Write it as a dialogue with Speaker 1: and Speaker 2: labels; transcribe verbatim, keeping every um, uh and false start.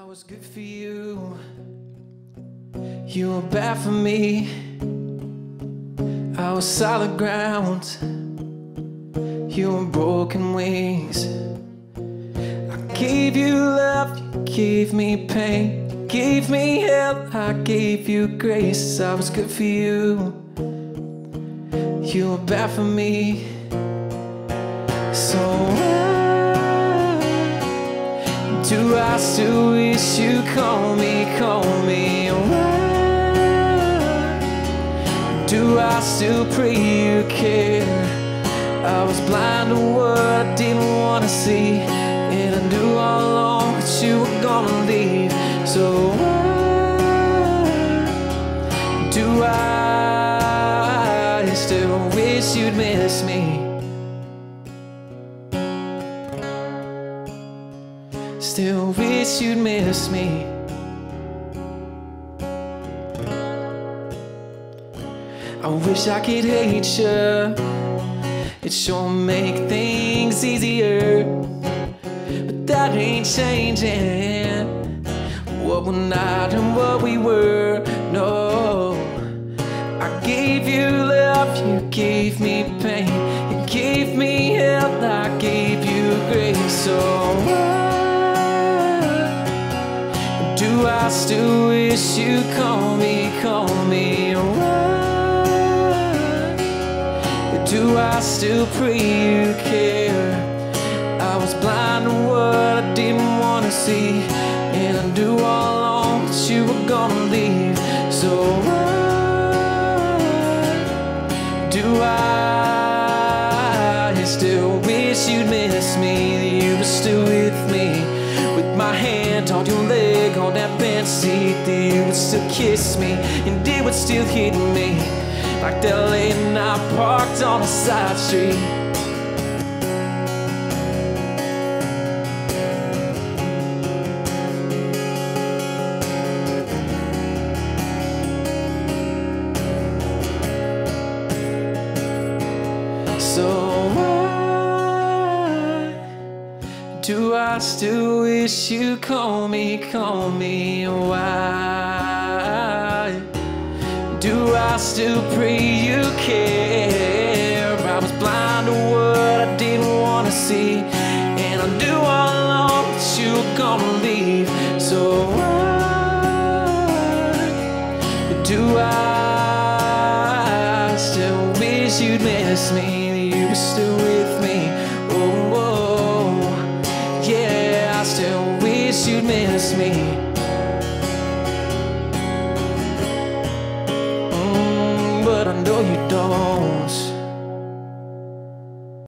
Speaker 1: was good for you, you were bad for me. I was solid ground, you were broken wings. I gave you love, you gave me pain, you gave me help, I gave you grace. I was good for you, you were bad for me. So do I still wish you call me, call me? Why do I still pray you care? I was blind to what I didn't want to see, and I knew all along that you were gonna leave. So why do I still wish you'd miss me? Still wish you'd miss me. I wish I could hate you, it sure make things easier, but that ain't changing what we're not and what we were. No, I gave you love, you gave me pain, you gave me help, I gave you grace. So do I still wish you call me, call me? Why do I still pray you care? I was blind to what I didn't want to see, and I knew all along that you were gonna leave. So why do I still wish you'd miss me? That you were still with me, with my hand on your leg on that bench seat, that you would still kiss me, and it would still hit me like that late night parked on a side street. So do I still wish you call me, call me? Why do I still pray you care? I was blind to what I didn't want to see, and I knew all along that you were gonna leave. So why do I still wish you'd miss me? That you were still with me. Oh, oh. Yeah, I still wish you'd miss me.